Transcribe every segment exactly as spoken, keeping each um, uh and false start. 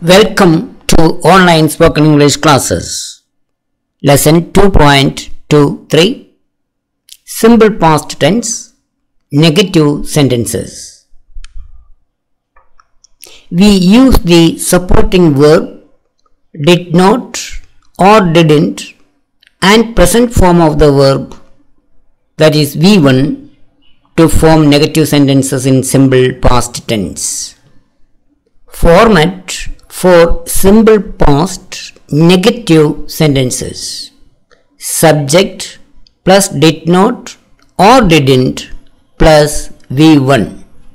Welcome to online spoken English classes. Lesson two point two three Simple past tense negative sentences. We use the supporting verb did not or didn't and present form of the verb, that is V one, to form negative sentences in simple past tense. Format for simple past negative sentences: subject plus did not or didn't plus V one.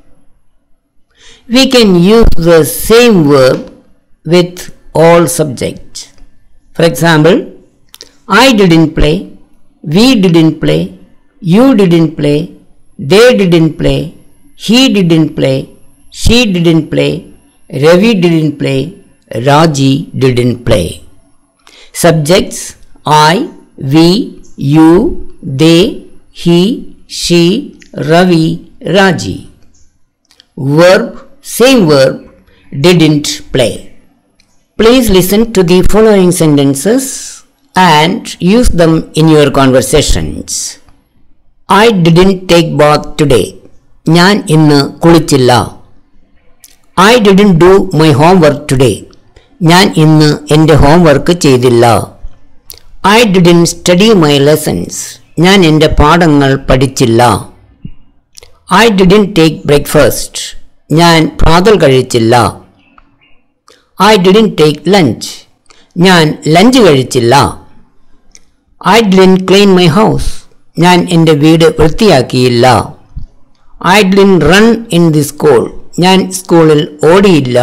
We can use the same verb with all subjects. For example, I didn't play, we didn't play, you didn't play, they didn't play, he didn't play, she didn't play, Ravi didn't play, Raji didn't play. Subjects: I, we, you, they, he, she, Ravi, Raji. Verb: same verb, didn't play. Please listen to the following sentences and use them in your conversations. I didn't take bath today. ഞാൻ ഇന്ന് കുളിച്ചില്ല. I didn't do my homework today. ഞാൻ ഇന്ന് എൻ്റെ homework ചെയ്തില്ല. I didn't study my lessons. ഞാൻ എൻ്റെ പാഠങ്ങൾ പഠിച്ചില്ല. I didn't take breakfast. ഞാൻ പ്രാതൽ കഴിച്ചില്ല. I didn't take lunch. ഞാൻ ലഞ്ച് കഴിച്ചില്ല. I didn't clean my house. ഞാൻ എൻ്റെ വീട് വൃത്തിയാക്കിയില്ല. I didn't run in the school. ഞാൻ സ്കൂളിൽ ഓടിയില്ല.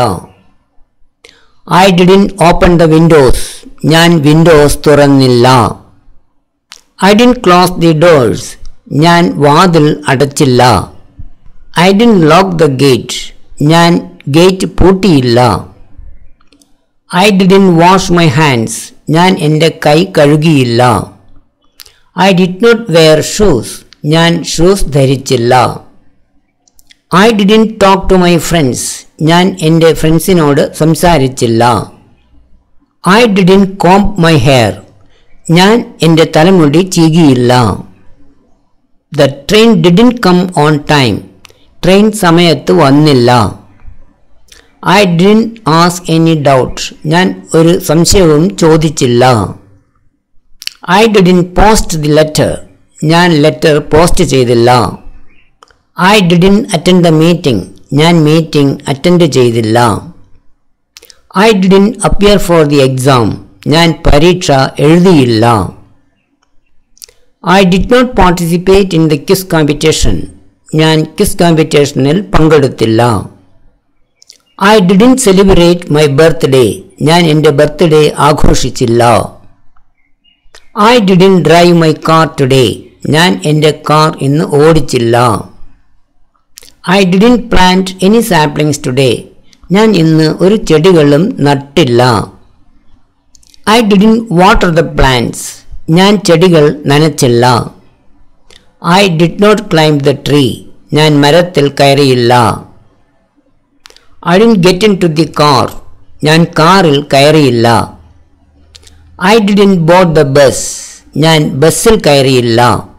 I didn't open the windows. ഞാൻ വിൻഡോസ് തുറന്നില്ല. I didn't close the doors. ഞാൻ വാതിൽ അടച്ചില്ല. I didn't lock the gate. ഞാൻ ഗേറ്റ് പൂട്ടിയില്ല. I didn't wash my hands. ഞാൻ എൻ്റെ കൈ കഴുകിയില്ല. I did not wear shoes. ഞാൻ ഷൂസ് ധരിച്ചില്ല. I didn't talk to my friends. ഞാൻ എൻ്റെ ഫ്രണ്ട്സിനോട് സംസാരിച്ചില്ല. I didn't comb my hair. ഞാൻ എൻ്റെ തലമുടി ചീകിയില്ല. The train didn't come on time. Train സമയത്ത് വന്നില്ല. I didn't ask any doubt. ഞാൻ ഒരു സംശയവും ചോദിച്ചില്ല. I didn't post the letter. ഞാൻ ലെറ്റർ പോസ്റ്റ് ചെയ്തില്ല. I didn't attend the meeting. ഞാൻ മീറ്റിംഗ് അറ്റൻഡ് ചെയ്തില്ല. I didn't appear for the exam. ഞാൻ പരീക്ഷ എഴുതിയില്ല. I did not participate in the quiz competition. ഞാൻ ക്വിസ് കോമ്പറ്റീഷനിൽ പങ്കെടുത്തില്ല. I didn't celebrate my birthday. ഞാൻ എൻ്റെ ബർത്ത്ഡേ ആഘോഷിച്ചില്ല. I didn't drive my car today. ഞാൻ എൻ്റെ കാർ ഇന്ന് ഓടിച്ചില്ല. I didn't plant any saplings today. ഞാൻ ഇന്ന് ഒരു ചെടികളും നട്ടില്ല. I didn't water the plants. ഞാൻ ചെടികൾ നനച്ചില്ല. I did not climb the tree. ഞാൻ മരത്തിൽ കയറിയില്ല. I didn't get into the car. ഞാൻ കാറിൽ കയറിയില്ല. I didn't board the bus. ഞാൻ ബസ്സിൽ കയറിയില്ല.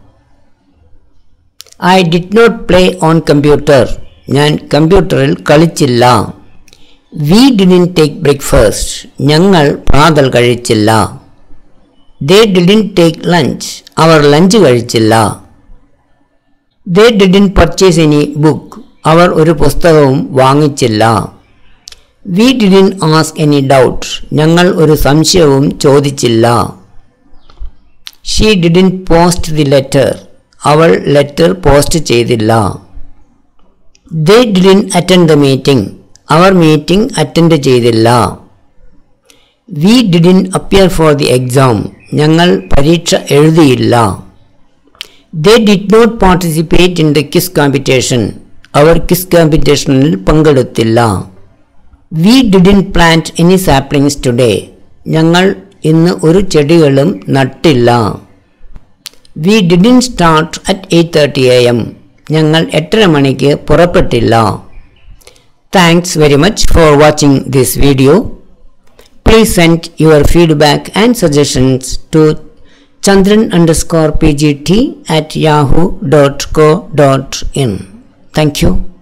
I did not play on computer. ഞാൻ കമ്പ്യൂട്ടറിൽ കളിച്ചില്ല. We didn't take breakfast. ഞങ്ങൾ പ്രാതൽ കഴിച്ചില്ല. They didn't take lunch. അവർ ലഞ്ച് കഴിച്ചില്ല. They didn't purchase any book. അവർ ഒരു പുസ്തകവും വാങ്ങിച്ചില്ല. We didn't ask any doubt. ഞങ്ങൾ ഒരു സംശയവും ചോദിച്ചില്ല. She didn't post the letter. അവൾ ലെറ്റർ പോസ്റ്റ് ചെയ്തില്ല. They didn't attend the meeting. അവർ മീറ്റിംഗ് അറ്റൻഡ് ചെയ്തില്ല. We didn't appear for the exam. ഞങ്ങൾ പരീക്ഷ എഴുതിയില്ല. They did not participate in the quiz competition. അവർ ക്വിസ് കോമ്പറ്റീഷനിൽ പങ്കെടുത്തില്ല. We didn't plant any saplings today. ഞങ്ങൾ ഇന്ന് ഒരു ചെടികളും നട്ടില്ല. We didn't start at eight thirty a m ഞങ്ങൾ എട്ടര മണിക്ക് പുറപ്പെട്ടില്ല. Thanks very much for watching this video. Please send your feedback and suggestions to chandran underscore pgt at yahoo dot co dot in. Thank you.